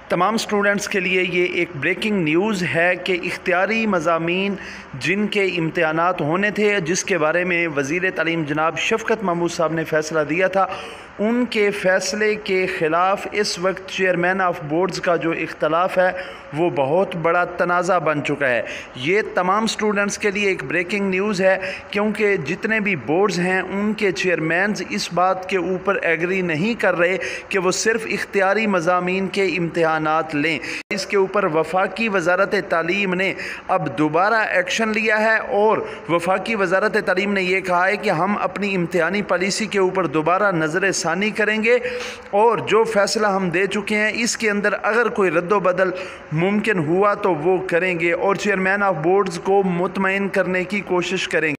तमाम स्टूडेंट्स के लिए ये एक ब्रेकिंग न्यूज़ है कि इख्तियारी मज़ामीन जिनके इम्तहानात होने थे, जिसके बारे में वज़ीर तालीम जनाब शफ़क़त महमूद साहब ने फ़ैसला दिया था, उनके फ़ैसले के ख़िलाफ़ इस वक्त चेयरमैन ऑफ बोर्ड्स का जो इख्तलाफ है वो बहुत बड़ा तनाज़ा बन चुका है। ये तमाम स्टूडेंट्स के लिए एक ब्रेकिंग न्यूज़ है, क्योंकि जितने भी बोर्ड्स हैं उनके चेयरमैन्स इस बात के ऊपर एग्री नहीं कर रहे कि वो सिर्फ़ इख्तियारी मज़ामीन के इम्तहानात लें। इसके ऊपर वफाकी वज़ारत तालीम ने अब दोबारा एक्शन लिया है और वफाकी वज़ारत तालीम ने यह कहा है कि हम अपनी इम्तिहानी पॉलिसी के ऊपर दोबारा नज़र सानी करेंगे और जो फ़ैसला हम दे चुके हैं इसके अंदर अगर कोई रद्दो बदल मुमकिन हुआ तो वो करेंगे और चेयरमैन ऑफ बोर्ड्स को मुतमईन करने की कोशिश करेंगे।